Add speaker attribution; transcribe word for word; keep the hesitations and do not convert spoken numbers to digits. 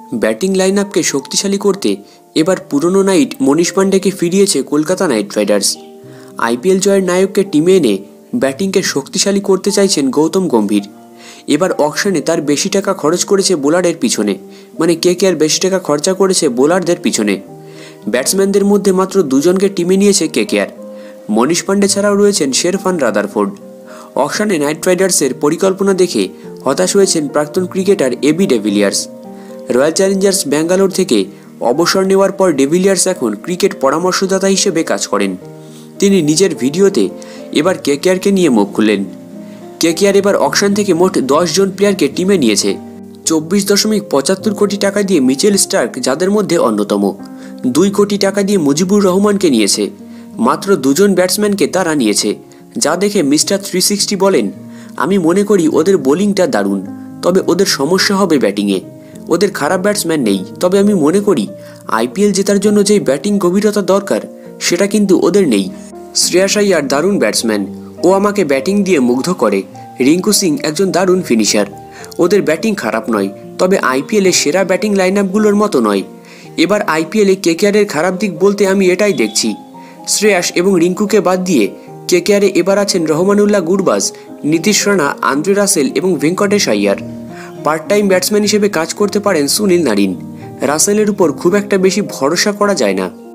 Speaker 1: Batting line আপকে শক্তিশালী করতে এবার পুরনো নাইট মনীষ পান্ডেকে ফিরিয়েছে কলকাতা নাইট রাইডার্স। আইপিএল জয়ের নায়ককে টিমে এনে ব্যাটিংকে শক্তিশালী করতে চাইছেন গৌতম গম্ভীর। এবার অকশনে তার বেশি টাকা খরচ করেছে বোলারের পিছনে, মানে কেকেআর বেশি টাকা খরচা করেছে বোলারদের পিছনে। ব্যাটসম্যানদের মধ্যে মাত্র দুজনকে টিমে নিয়েছে কেকেআর। মনীষ পান্ডে ছাড়াও রয়েছেন শেরফান রাদারফোর্ড। অকশনে নাইট রাইডার্সের পরিকল্পনা দেখে হতাশ হয়েছেন প্রাক্তন cricketer AB de Villiers. Royal Challengers Bangalore থেকে অবসর নেওয়ার পর ডেভিলিয়ার্স এখন ক্রিকেট পরামর্শদাতা হিসেবে কাজ করেন। তিনি নিজের ভিডিওতে এবার কেকেআরকে নিয়ে মুখ খুললেন। কেকেআর এবার অকশন থেকে মোট দশ জন প্লেয়ারকে টিমে নিয়েছে। চব্বিশ দশমিক পঁচাত্তর কোটি টাকা দিয়ে মিচেল স্টার্ক যাদের মধ্যে অন্যতম, দুই কোটি টাকা দিয়ে মুজিবুর রহমানকে নিয়েছে। মাত্র দুজন ব্যাটসম্যানকে তারা নিয়েছে, যা দেখে মিস্টার থ্রি সিক্সটি বলেন, আমি মনে করি ওদের বোলিংটা দারুণ, তবে ওদের সমস্যা হবে ব্যাটিংয়ে। ওদের খারাপ ব্যাটসম্যান নেই, তবে আমি মনে করি আইপিএল জেতার জন্য যেই ব্যাটিং গভীরতা দরকার সেটা কিন্তু ওদের নেই। শ্রেয়াস আইয়ার দারুণ ব্যাটসম্যান, ও আমাকে ব্যাটিং দিয়ে মুগ্ধ করে। রিঙ্কু সিং একজন দারুণ ফিনিশার। ওদের ব্যাটিং খারাপ নয়, তবে আইপিএলে সেরা ব্যাটিং লাইন আপগুলোর মতো নয়। এবার আইপিএলে কেকেআরের খারাপ দিক বলতে আমি এটাই দেখছি, শ্রেয়াস এবং রিঙ্কুকে বাদ দিয়ে কেকেআরে এবার আছেন রহমানুল্লাহ গুরবাজ, নীতিশ রানা, আন্দ্রে রাসেল এবং Venkatesh Iyer. Part time batsman হিসেবে কাজ করতে পারেন সুনীল নারিন। রাসেলের উপর খুব একটা বেশি ভরসা করা যায় না।